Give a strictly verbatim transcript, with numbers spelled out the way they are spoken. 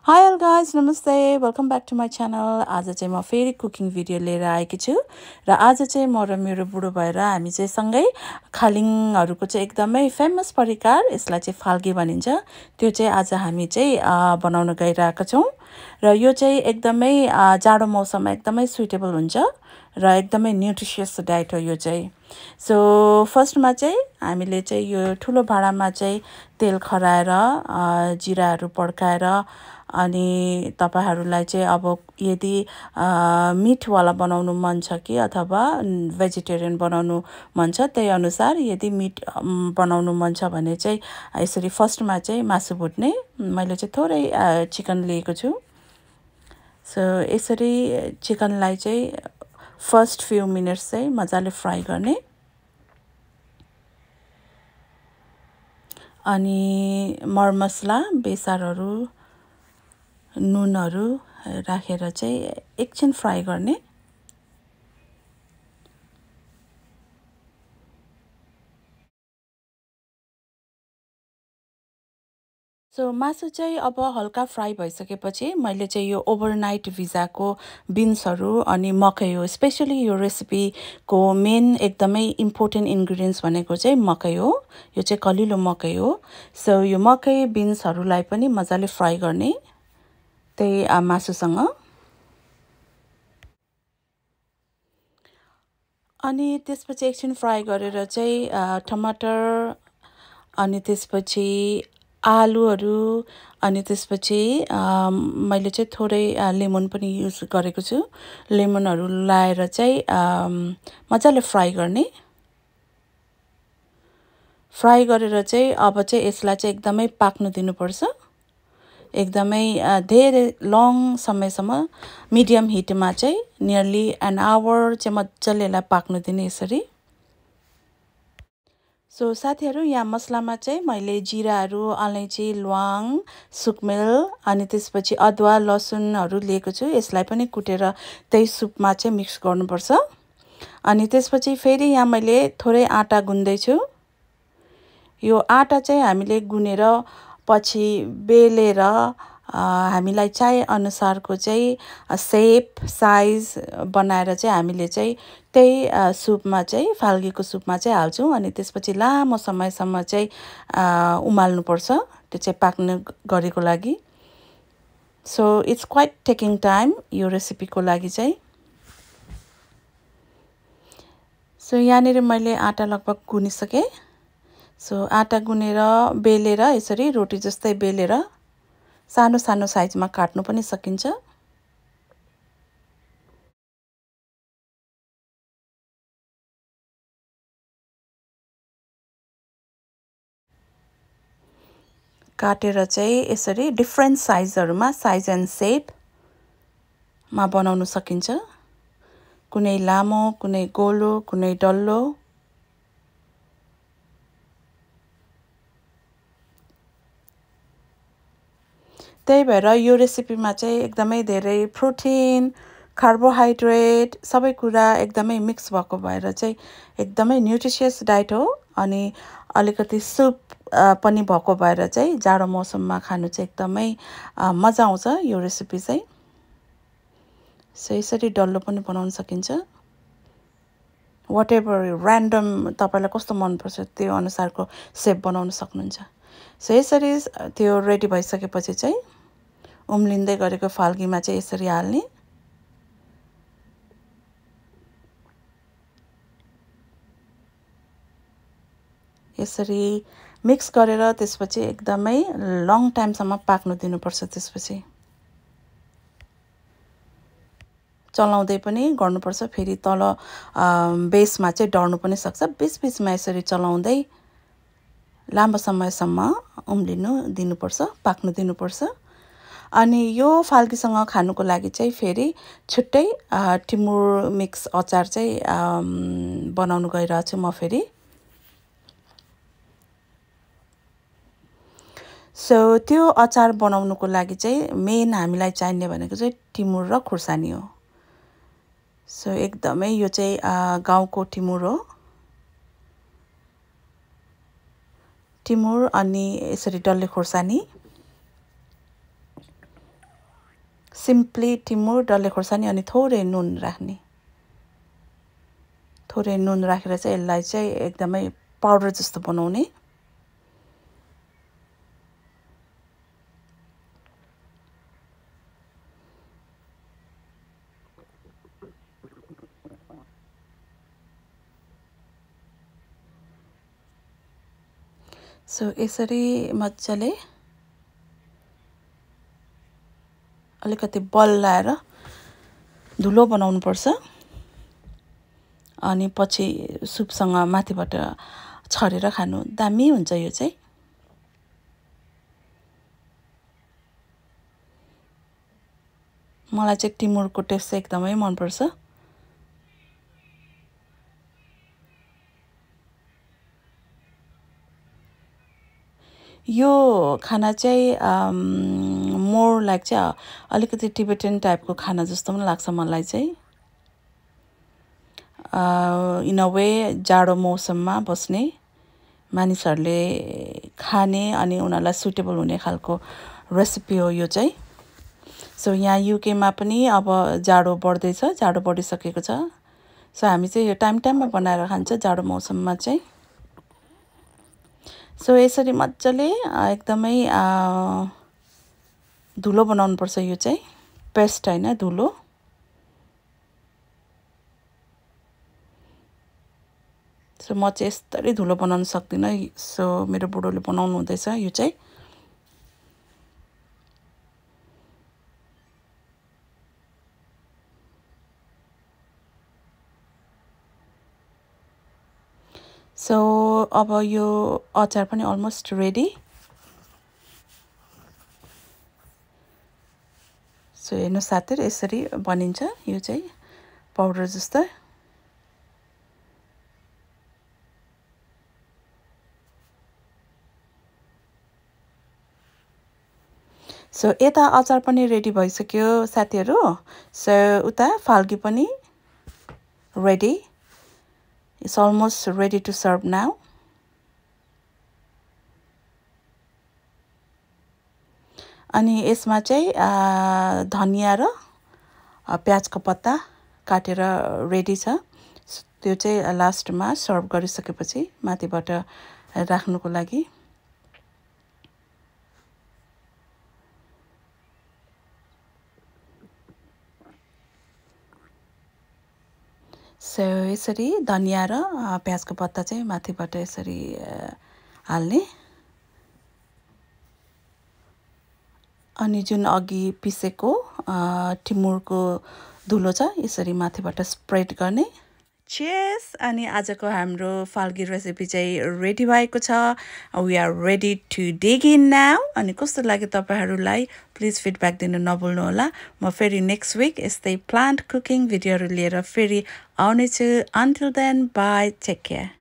Hi all guys, namaste. Welcome back to my channel. आज चाहिँ म फेरि कुकिङ भिडियो लिएर आएकी छु र आज चाहिँ म र मेरो बुढो भएर हामी चाहिँ सँगै खालिङहरुको चाहिँ एकदमै फेमस परिकार यसलाई चाहिँ फाल्गी भनिन्छ त्यो चाहिँ आज हामी चाहिँ बनाउन गइरहेका छौं र यो चाहिँ एकदमै जाडो मौसममा एकदमै सुटेबल हुन्छ र एकदमै न्यूट्रिशियस डाइट हो यो चाहिँ सो फर्स्टमा चाहिँ हामीले चाहिँ यो ठुलो भाँडामा चाहिँ तेल खराएर जिराहरु पड्काएर अनि तपाईहरुलाई चाहिँ अब यदि मीट वाला बनाउनु मन छ कि अथवा भेजिटेरियन बनाउनु मन छ त्यही अनुसार यदि मीट बनाउनु मन छ भने चाहिँ यसरी फर्स्टमा चाहिँ मासु भुट्ने मैले चाहिँ थोरै चिकन लिएको छु सो यसरी चिकनलाई चाहिँ फर्स्ट फ्यु मिनट्स चाहिँ मजाले फ्राई गर्ने अनि मरमसला बेसारहरु नुनहरु राखेर चाहिँ एकछिन फ्राई गर्ने सो मासु चाहिँ अब हल्का फ्राई भइसकेपछि मैले चाहिँ यो ओभरनाइट भिजाको बिन्सहरु अनि मकै हो स्पेशली यो रेसिपीको मेन एकदमै इम्पोर्टेन्ट इन्ग्रेडिएन्ट्स भनेको चाहिँ मकै हो यो चाहिँ कलिलो मकै हो सो यो मकै बिन्सहरुलाई पनि मजाले फ्राई गर्ने त्यही मासुसँग अनि त्यसपछि एकछिन फ्राई गरेर चाहिँ टमाटर अनि त्यसपछि आलुहरु अनि त्यसपछि मैले चाहिँ थोरै लेमन पनि युज गरेको छु लेमनहरु लाएर चाहिँ मजाले फ्राई गर्ने फ्राई गरेर चाहिँ अब चाहिँ यसलाई चाहिँ एकदमै पाक्न दिनुपर्छ एकदमै धेरै लङ समयसम्म मिडियम हिटमा चाहिँ नियरली एन आवर चाहिँ मजाले यसलाई पाक्न दिने यसरी सो साथीहरु यहाँ मसलामा चाहिँ मैले जिराहरु अलैंची ल्वाङ सुकमेल अनि त्यसपछि अदुवा लसुनहरु लिएको छु यसलाई पनि कुटेर त्यही सुपमा चाहिँ मिक्स गर्नुपर्छ अनि त्यसपछि फेरि यहाँ मैले थोरै आटा गुन्दै छु यो आटा चाहिँ हामीले गुनेर पछि बेलेर हामीलाई चाहे अनुसारको चाहिँ शेप साइज बनाएर चाहिँ हामीले चाहिँ त्यही सुपमा चाहिँ फाल्गीको सुपमा चाहिँ हाल्छौं अनि त्यसपछि लामो समयसम्म चाहिँ उमाल्नु पर्छ त्यो चाहिँ पाक्ने गरेको लागि so it's quite taking time यो रेसिपीको लागि चाहिँ सो यहाँनेर मैले आटा लगभग गुनिसके सो आटा गुनेर बेलेर यसरी रोटी जस्तै बेलेर सानो सानो साइजमा काट्नु पनि सकिन्छ काटेर चाहिँ यसरी डिफरेन्ट साइजहरुमा साइज एन्ड शेप मा बनाउन सकिन्छ कुनै लामो कुनै गोलो कुनै डल्लो त्यही भएर यो रेसिपीमा चाहिँ एकदमै धेरै प्रोटिन कार्बोहाइड्रेट सबै कुरा एकदमै मिक्स भएको भएर चाहिँ एकदमै न्यूट्रिशियस डाइट हो अनि अलिकति सुप पनि भएको भएर चाहिँ जाडो मौसममा खानु चाहिँ एकदमै मजा आउँछ यो रेसिपी चाहिँ सो यसरी डल्लो पनि बनाउन सकिन्छ व्हाटएभर र्यान्डम तपाईलाई कस्तो मन पर्छ त्यो अनुसारको शेप बनाउन सक्नुहुन्छ सो यसरी त्यो रेडी भइसकेपछि चाहिँ उम्लिँदै गरेको फाल्गीमा चाहिँ यसरी हाल्ने यसरी मिक्स गरेर त्यसपछि एकदमै लङ टाइमसम्म पाक्न दिनुपर्छ त्यसपछि चलाउँदै पनि गर्नुपर्छ फेरि तल बेसमा चाहिँ डढ्नु पनि सक्छ बीच बीचमा यसरी चलाउँदै लामो समयसम्म उम्लिनु दिनुपर्छ पाक्न दिनुपर्छ अनि यो फाल्गीसँग खानुको लागि चाहिँ फेरि छुट्टै टिमुर मिक्स अचार चाहिँ बनाउन गइरहेको छु म फेरि सो त्यो अचार बनाउनुको लागि चाहिँ मेन हामीलाई चाहिने भनेको चाहिँ टिमुर र खुर्सानी हो सो एकदमै यो चाहिँ गाउँको टिमुर हो टिमुर अनि यसरी डल्ले खुर्सानी सिम्पली टिमुर डल्ले खोर्सानी अनि थोरै नुन राख्ने थोरै नुन राखेर चाहिँ यसलाई चाहिँ एकदमै पाउडर जस्तो बनाउने सो यसरी मजाले अलिकति बल्लाएर धुलो बनाउनु पर्छ अनि पछि सुपसँग माथिबाट छरेर खानु दामी हुन्छ यो चाहिँ मलाई चाहिँ टिमुरको टेस्ट चाहिँ एकदमै मन पर्छ यो खाना चाहिँ मोर लाइक चाहिँ अलिकति टिबेटन टाइपको खाना जस्तो पनि लाग्छ मलाई चाहिँ इन अ वे जाडो मौसममा बस्ने मानिसहरूले खाने अनि उनीहरूलाई सुटेबल हुने खालको रेसिपी हो यो चाहिँ सो यहाँ युकेमा पनि अब जाडो बढ्दैछ जाडो बढिसकेको छ सो हामी चाहिँ यो टाइम टाइममा बनाएर खान्छ जाडो मौसममा चाहिँ सो यसरी मजाले एकदमै धुलो बनाउनु पर्छ यो चाहिँ पेस्ट हैन धुलो सो म चाहिँ यस्तरी धुलो बनाउन सक्दिनँ सो मेरो बुढोले बनाउनु हुँदैछ यो चाहिँ सो अब यो अचार पनि अलमोस्ट रेडी सो हेर्नु साथीहरु यसरी बनिन्छ यो चाहिँ पाउडर जस्तो सो यता अचार पनि रेडी भइसक्यो साथीहरु सो उता फाल्गी पनि ready It's almost ready to serve now. अनि यसमा चाहिँ धनिया र प्याजको पत्ता काटेर रेडी छ त्यो चाहिँ लास्टमा सर्भ गरिसकेपछि माथिबाट राख्नुको लागि सो यसरी धनिया र प्याजको पत्ता चाहिँ माथिबाट यसरी हाल्ने अनि जुन अघि पिसेको टिमुरको धुलो छ यसरी माथिबाट स्प्रेड गर्ने चेस अनि आजको हाम्रो फाल्गी रेसिपी चाहिँ रेडी भएको छ we are ready to dig in now अनि कस्तो लाग्यो तपाईहरुलाई प्लिज फिडब्याक दिन नभुल्नु होला म फेरि नेक्स्ट विक यस्तै प्लान्ट कुकिङ भिडियोहरु लिएर फेरि आउने छु until then bye take care